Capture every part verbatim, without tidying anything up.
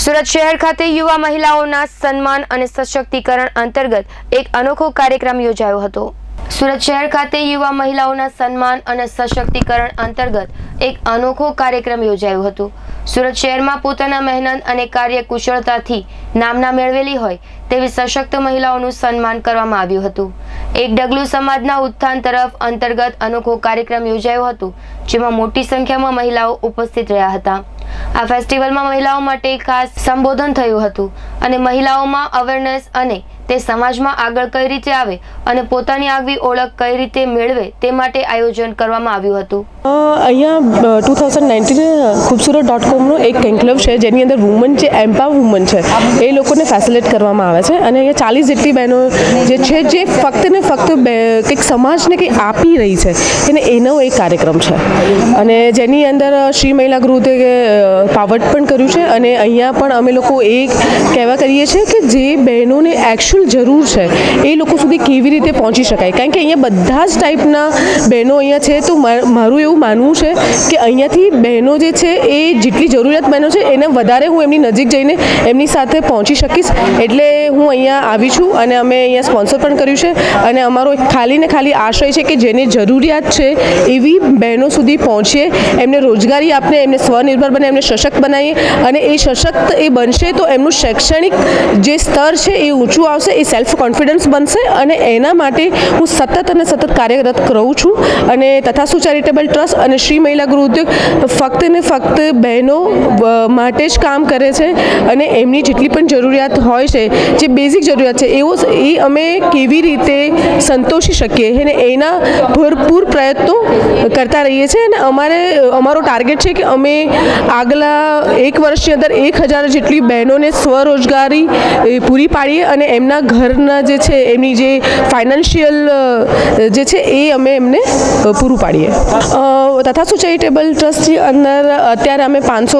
સુરત શહેર ખાતે યુવા મહિલાઓના સન્માન અને સશક્તિકરણ અંતર્ગત એક અનોખો કાર્યક્રમ યોજાયો હતો। સુરત શહેર ખાતે યુવા મહિલાઓના સન્માન અને સશક્તિકરણ અંતર્ગત એક અનોખો કાર્યક્રમ યોજાયો હતો। સુરત શહેરમાં પોતાના મહેનત અને કાર્યકુશળતાથી નામના મેળવેલી હોય તેવી સશક્ત મહિલાઓનું સન્માન કરવામાં આવ્યું હતું। એક ડગલું સમાજના ઉત્થાન તરફ અંતર્ગત અનોખો કાર્યક્રમ યોજાયો હતો, જેમાં મોટી સંખ્યામાં મહિલાઓ ઉપસ્થિત રહ્યા હતા। આ ફેસ્ટિવલમાં મહિલાઓ માટે ખાસ સંબોધન થયું હતું અને મહિલાઓમાં અવેરનેસ અને તે સમાજમાં આગળ કઈ રીતે આવે અને પોતાની આગવી ઓળખ કઈ રીતે મેળવે તે માટે આયોજન કરવામાં આવ્યું હતું। અહીંયા two thousand nineteen Khubsurat dot કોમનો એક એન્કલેવ છે, જેની અંદર વુમન જે એમ્પાવર વુમન છે એ લોકોને ફેસિલિટ કરવામાં આવે છે અને અહીંયા ચાલીસ જેટલી બહેનો જે છે જે ફક્ત ને ફક્ત કંઈક સમાજને કંઈક આપી રહી છે એને એનો એક કાર્યક્રમ છે અને જેની અંદર શ્રી મહિલા ગૃહે પાવટ પણ કર્યું છે અને અહીંયા પણ અમે લોકો એ કહેવા કરીએ છીએ કે જે બહેનોને એકચ્યુઅલ જરૂર છે એ લોકો સુધી કેવી રીતે પહોંચી શકાય, કારણ કે અહીંયા બધા જ ટાઈપના બહેનો અહીંયા છે। તો મારું એવું માનવું છે કે અહીંયાથી બહેનો જે છે એ જેટલી જરૂરિયાત બહેનો છે એને વધારે હું એમની નજીક જઈને એમની સાથે પહોંચી શકીશ, એટલે હું અહીંયા આવી છું અને અમે અહીંયા સ્પોન્સર પણ કર્યું છે અને અમારો ખાલી ને ખાલી આશય છે કે જેને જરૂરિયાત છે એવી બહેનો સુધી પહોંચીએ, એમને રોજગારી આપીએ, એમને સ્વનિર્ભર બને, એમને સશક્ત બનાવીએ અને એ સશક્ત એ બનશે તો એમનું શૈક્ષણિક જે સ્તર છે એ ઊંચું આવશે, એ સેલ્ફ કોન્ફિડન્સ બનશે અને એના માટે હું સતત અને સતત કાર્યરત રહું છું। અને તથાસ્તુ ચેરિટેબલ ટ્રસ્ટ અને શ્રી મહિલા ગૃહ ઉદ્યોગ ફક્ત ને ફક્ત બહેનો માટે જ કામ કરે છે અને એમની જેટલી પણ જરૂરિયાત હોય છે, જે બેઝિક જરૂરિયાત છે એવો એ અમે કેવી રીતે સંતોષી શકીએ અને એના ભરપૂર પ્રયત્નો કરતા રહીએ છીએ અને અમારે અમારો ટાર્ગેટ છે કે અમે આગલા એક વર્ષની અંદર એક હજાર જેટલી બહેનોને સ્વરોજગારી પૂરી પાડીએ અને એમના ઘરના જે છે એમની જે ફાઇનાન્શિયલ જે છે એ અમે એમને પૂરું પાડીએ। તથાસ્તુ ચેરિટેબલ ટ્રસ્ટની અંદર અત્યારે અમે પાંચસો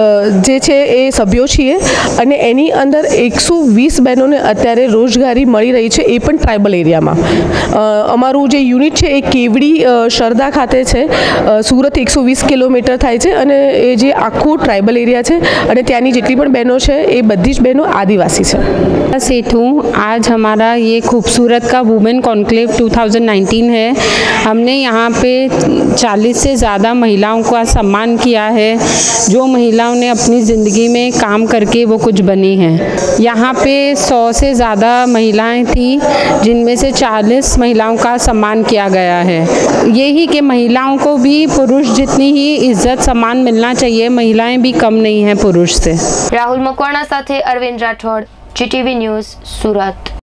જે છે એ સભ્યો છીએ અને એની અંદર એકસો વીસ બહેનોને અત્યારે રોજગારી મળી રહી છે, એ પણ ટ્રાઇબલ એરિયામાં। અમારું જે યુનિટ છે એ કેવડી શરદા ખાતે છે, સુરત એકસો વીસ કિલોમીટર થાય છે અને એ જે આખું ટ્રાઇબલ एरिया है और त्यानी जितनी पण बहनों है ये बधी ज बहनों आदिवासी है। सेठू आज हमारा ये खूबसूरत का women conclave two thousand nineteen है। हमने यहाँ पे चालीस से ज़्यादा महिलाओं का सम्मान किया है, जो महिलाओं ने अपनी ज़िंदगी में काम करके वो कुछ बनी हैं। यहाँ पे सौ से ज़्यादा महिलाएं थी, जिनमें से चालीस महिलाओं का सम्मान किया गया है। यही कि महिलाओं को भी पुरुष जितनी ही इज्जत सम्मान मिलना चाहिए, महिलाएं भी कम नहीं है पुरुष से। राहुल मकवाणा साथे अरविंद राठौड़, जीटीवी न्यूज़, सूरत।